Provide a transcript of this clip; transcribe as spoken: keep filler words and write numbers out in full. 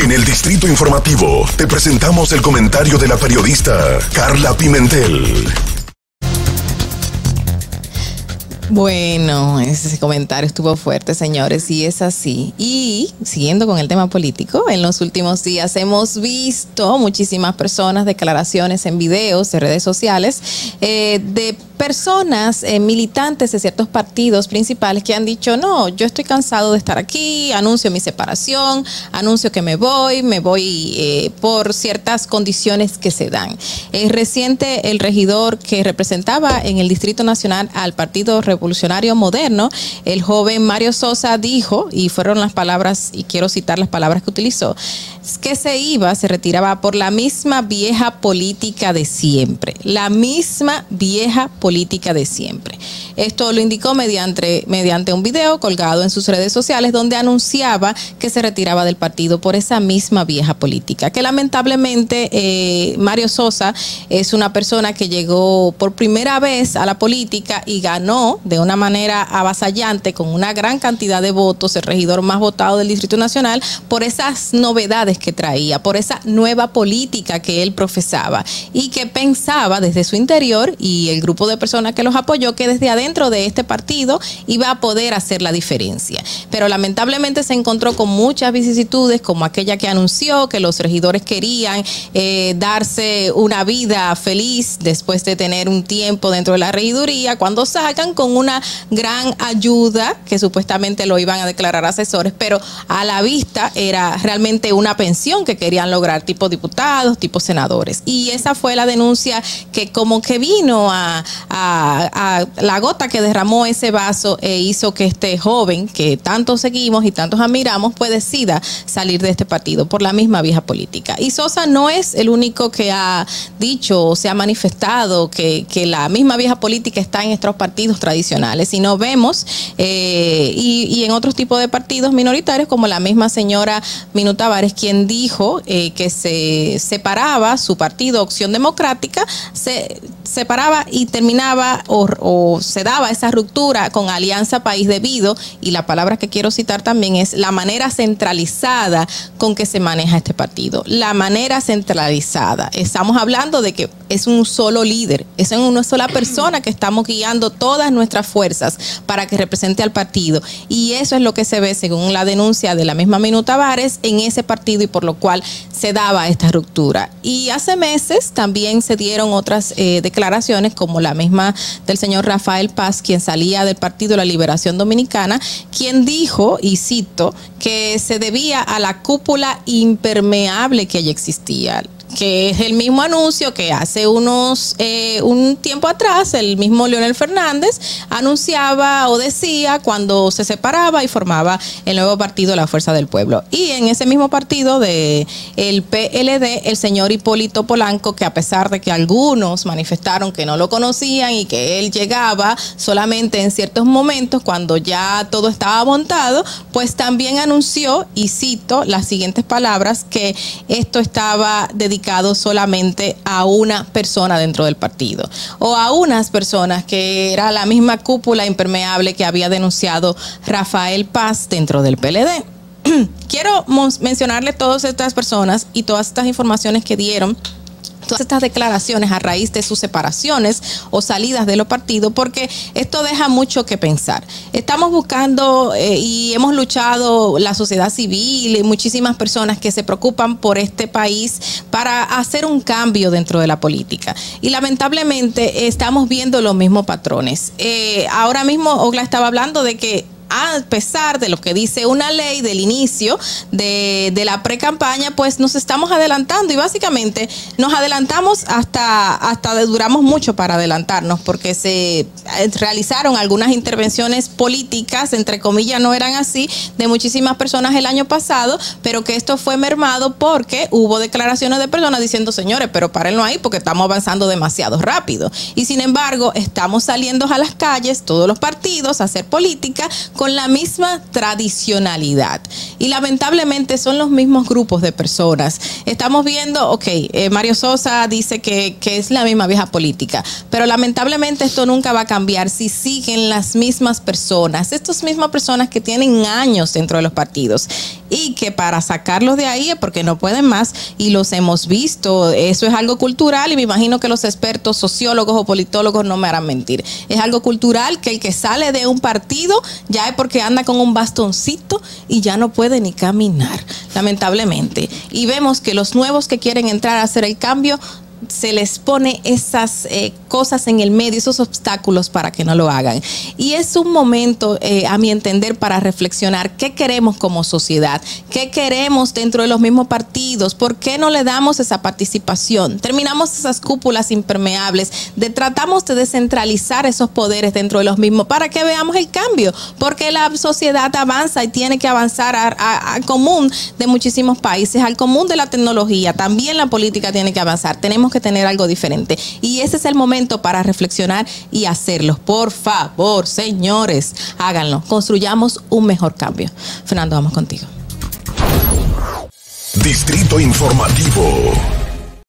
En el Distrito Informativo te presentamos el comentario de la periodista Carla Pimentel. Bueno, ese comentario estuvo fuerte, señores, y es así. Y siguiendo con el tema político, en los últimos días hemos visto muchísimas personas, declaraciones en videos, en redes sociales, eh, de personas eh, militantes de ciertos partidos principales que han dicho, no, yo estoy cansado de estar aquí, anuncio mi separación, anuncio que me voy, me voy eh, por ciertas condiciones que se dan. Es reciente el regidor que representaba en el Distrito Nacional al Partido Revolucionario Moderno, el joven Mario Sosa, dijo, y fueron las palabras, y quiero citar las palabras que utilizó, que se iba, se retiraba por la misma vieja política de siempre, la misma vieja política de siempre. Esto lo indicó mediante, mediante un video colgado en sus redes sociales donde anunciaba que se retiraba del partido por esa misma vieja política, que lamentablemente eh, Mario Sosa es una persona que llegó por primera vez a la política y ganó de una manera avasallante con una gran cantidad de votos, el regidor más votado del Distrito Nacional, por esas novedades que traía, por esa nueva política que él profesaba y que pensaba desde su interior y el grupo de personas que los apoyó que desde adentro de este partido iba a poder hacer la diferencia. Pero lamentablemente se encontró con muchas vicisitudes como aquella que anunció que los regidores querían eh, darse una vida feliz después de tener un tiempo dentro de la regiduría, cuando sacan con una gran ayuda que supuestamente lo iban a declarar asesores, pero a la vista era realmente una pensión que querían lograr, tipo diputados, tipo senadores. Y esa fue la denuncia que como que vino a, a, a la gota que derramó ese vaso e hizo que este joven que tanto seguimos y tantos admiramos pues decida salir de este partido por la misma vieja política. Y Sosa no es el único que ha dicho o se ha manifestado que, que la misma vieja política está en estos partidos tradicionales, sino vemos eh, y, y en otros tipos de partidos minoritarios como la misma señora Minú Tavares, quien dijo eh, que se separaba su partido Opción Democrática, se separaba y terminaba o, o se daba esa ruptura con Alianza País debido, y la palabra que quiero citar también es la manera centralizada con que se maneja este partido. La manera centralizada. Estamos hablando de que es un solo líder, es una sola persona que estamos guiando todas nuestras fuerzas para que represente al partido. Y eso es lo que se ve según la denuncia de la misma Minú Tavares en ese partido y por lo cual se daba esta ruptura. Y hace meses también se dieron otras eh, declaraciones como la misma del señor Rafael Paz, quien salía del Partido de la Liberación Dominicana, quien dijo, y cito, que se debía a la cúpula impermeable que ya existía, que es el mismo anuncio que hace unos eh, un tiempo atrás el mismo Leonel Fernández anunciaba o decía cuando se separaba y formaba el nuevo partido La Fuerza del Pueblo. Y en ese mismo partido de el P L D, el señor Hipólito Polanco, que a pesar de que algunos manifestaron que no lo conocían y que él llegaba solamente en ciertos momentos cuando ya todo estaba montado, pues también anunció, y cito las siguientes palabras, que esto estaba dedicado solamente a una persona dentro del partido o a unas personas, que era la misma cúpula impermeable que había denunciado Rafael Paz dentro del P L D. Quiero mencionarle todas estas personas y todas estas informaciones que dieron, todas estas declaraciones a raíz de sus separaciones o salidas de los partidos, porque esto deja mucho que pensar. Estamos buscando eh, y hemos luchado la sociedad civil y muchísimas personas que se preocupan por este país para hacer un cambio dentro de la política. Y lamentablemente estamos viendo los mismos patrones. Eh, ahora mismo Ogla estaba hablando de que a pesar de lo que dice una ley del inicio de, de la pre-campaña, pues nos estamos adelantando y básicamente nos adelantamos hasta, hasta duramos mucho para adelantarnos porque se realizaron algunas intervenciones políticas, entre comillas no eran así, de muchísimas personas el año pasado, pero que esto fue mermado porque hubo declaraciones de personas diciendo, señores, pero párenlo ahí porque estamos avanzando demasiado rápido. Y sin embargo, estamos saliendo a las calles, todos los partidos, a hacer política con la misma tradicionalidad. Y lamentablemente son los mismos grupos de personas. Estamos viendo, ok, eh, Mario Sosa dice que, que es la misma vieja política, pero lamentablemente esto nunca va a cambiar si siguen las mismas personas, estas mismas personas que tienen años dentro de los partidos y que para sacarlos de ahí es porque no pueden más y los hemos visto. Eso es algo cultural y me imagino que los expertos sociólogos o politólogos no me harán mentir. Es algo cultural que el que sale de un partido ya es porque anda con un bastoncito y ya no puede ni caminar, lamentablemente. Y vemos que los nuevos que quieren entrar a hacer el cambio se les pone esas eh, cosas en el medio, esos obstáculos para que no lo hagan. Y es un momento, eh, a mi entender, para reflexionar qué queremos como sociedad, qué queremos dentro de los mismos partidos, por qué no le damos esa participación. Terminamos esas cúpulas impermeables, de, tratamos de descentralizar esos poderes dentro de los mismos para que veamos el cambio, porque la sociedad avanza y tiene que avanzar al común de muchísimos países, al común de la tecnología. También la política tiene que avanzar. Tenemos que tener algo diferente y ese es el momento para reflexionar y hacerlo. Por favor, señores, háganlo, construyamos un mejor cambio. Fernando, vamos contigo. Distrito Informativo.